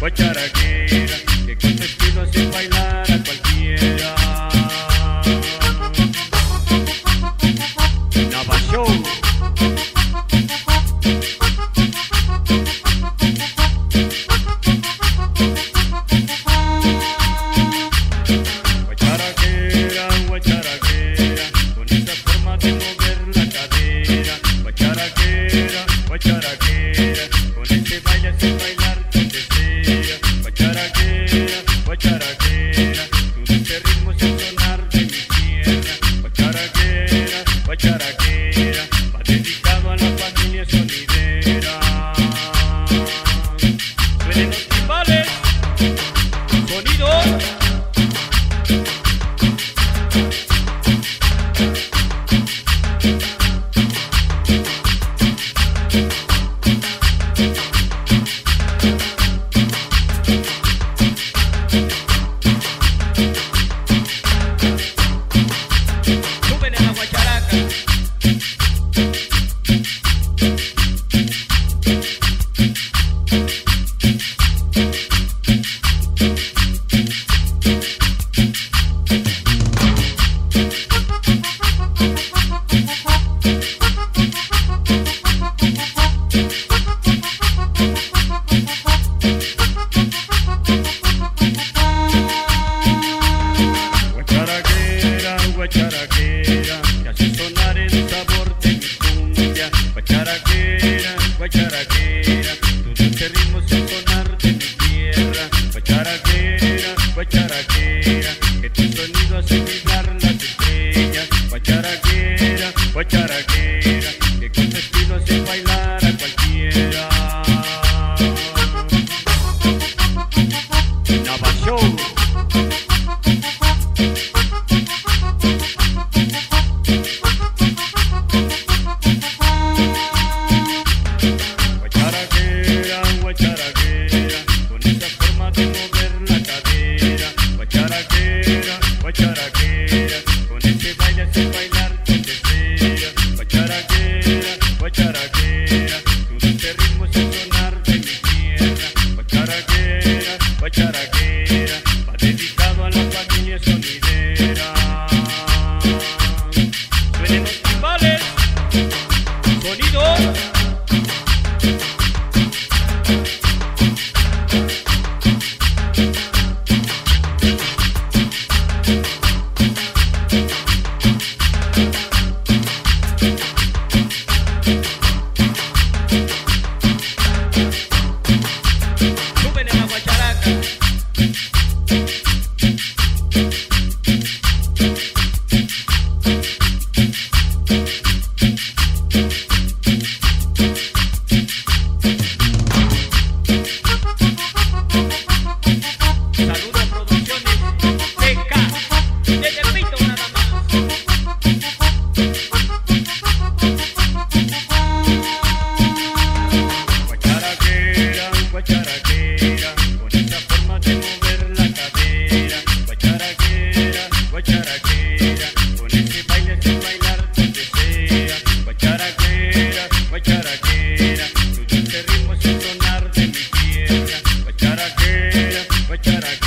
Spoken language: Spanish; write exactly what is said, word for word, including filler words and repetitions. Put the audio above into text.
guacharaquera, que con tu estilo hace bailar a cualquiera. Nava Show. Guacharaquera, guacharaquera, con esa forma de mover la cadera. Guacharaquera, guacharaquera, con ese baile hace bailar donde sea. Guacharaquera, guacharaquera, tu dulce ritmo es el sonar de mi tierra. Guacharaquera, guacharaquera, va dedicado a la familia sonidera. Suenen los timbales, sonidos. Suben en la guacharaca. Guacharaquera, guacharaquera, que hace sonar el sabor de mi cumbia. Guacharaquera, guacharaquera, tu dulce ritmo es el sonar de mi tierra. Guacharaquera, guacharaquera, que tu sonido hace vibrar las estrellas. Guacharaquera, guacharaquera, que con tu estilo hace bailar a cualquiera. Nava Show. Guacharaquera, guacharaquera, con esa forma de mover la cadera. Guacharaquera, guacharaquera, con ese baile hace bailar donde sea. Guacharaquera, guacharaquera, tu dulce ritmo es el sonar de mi tierra. Guacharaquera, guacharaquera, va dedicado a la familia sonidera. Suenen los timbales, sonidos. Suben en la guacharaca. Saludos Producciones T K, desde Pito nada más. Guacharaquera, guacharaquera, con esa forma de mover la cadera. Guacharaquera, guacharaquera, con ese baile hace bailar donde sea. Guacharaquera, guacharaquera, tu dulce ritmo es el sonar de mi tierra. Guacharaquera, guacharaquera.